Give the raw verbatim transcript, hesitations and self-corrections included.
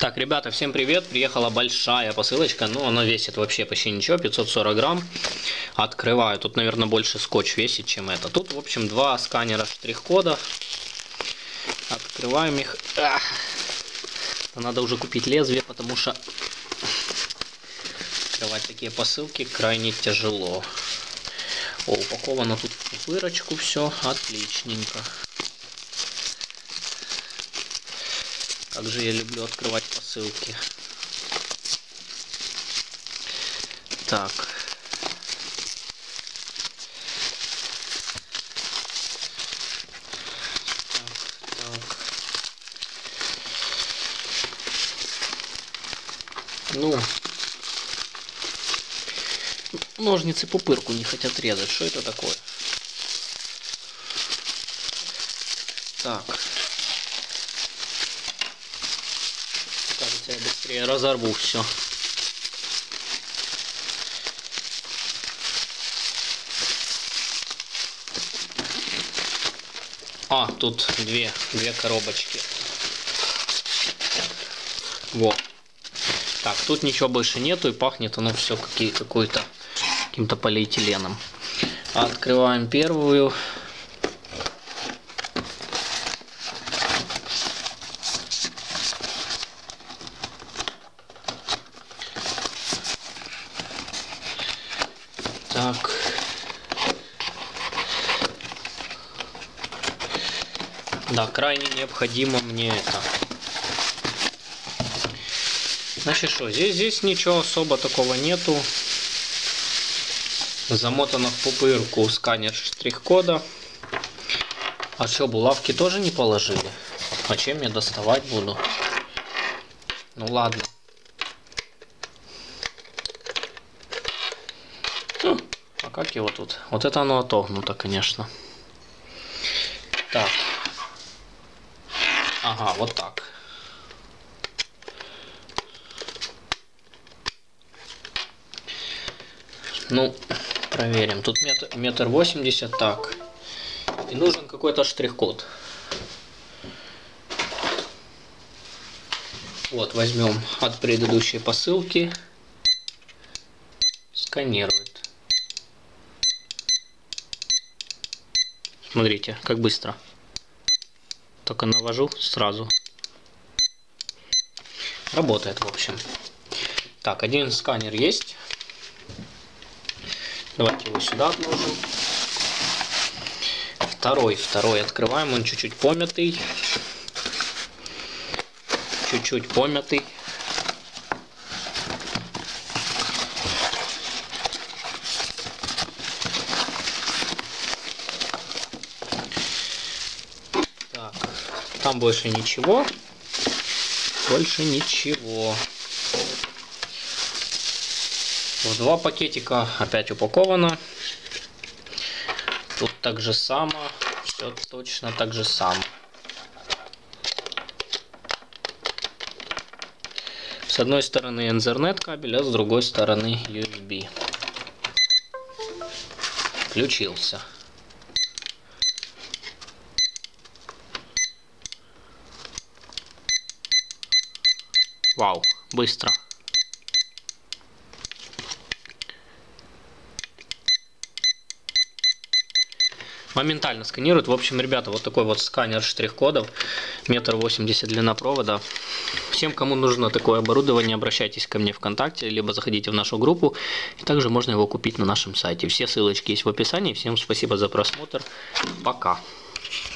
Так, ребята, всем привет. Приехала большая посылочка, но она весит вообще почти ничего, пятьсот сорок грамм. Открываю, тут, наверное, больше скотч весит, чем это. Тут, в общем, два сканера штрих-кода. Открываем их. Ах! Надо уже купить лезвие, потому что открывать такие посылки крайне тяжело. О, упаковано тут в пупырочку все, отличненько. Как же я люблю открывать посылки. Так. Так, так. Ну, ножницы пупырку не хотят резать. Что это такое? Так. Кажется, я быстрее разорву все. А, тут две, две коробочки. Вот. Так, тут ничего больше нету, и пахнет оно все какой-то каким-то полиэтиленом. Открываем первую. Так. Да, крайне необходимо мне это. Значит, что, здесь, здесь ничего особо такого нету. Замотано в пупырку сканер штрих-кода. А что, булавки тоже не положили? А чем я доставать буду? Ну ладно. А как его тут? Вот это оно отогнуто, конечно. Так. Ага, вот так. Ну, проверим. Тут метр, метр восемьдесят, так. И нужен какой-то штрих-код. Вот, возьмем от предыдущей посылки. Сканирует. Смотрите, как быстро. Только навожу сразу. Работает, в общем. Так, один сканер есть. Давайте его сюда отложим. Второй, второй открываем. Он чуть-чуть помятый. Чуть-чуть помятый. Так, там больше ничего. Больше ничего. В два пакетика опять упаковано. Тут так же само. Все точно так же само. С одной стороны Ethernet кабель, а с другой стороны ю эс би. Включился. Вау, быстро. Моментально сканирует. В общем, ребята, вот такой вот сканер штрих-кодов. Метр восемьдесят длина провода. Всем, кому нужно такое оборудование, обращайтесь ко мне ВКонтакте, либо заходите в нашу группу. И также можно его купить на нашем сайте. Все ссылочки есть в описании. Всем спасибо за просмотр. Пока.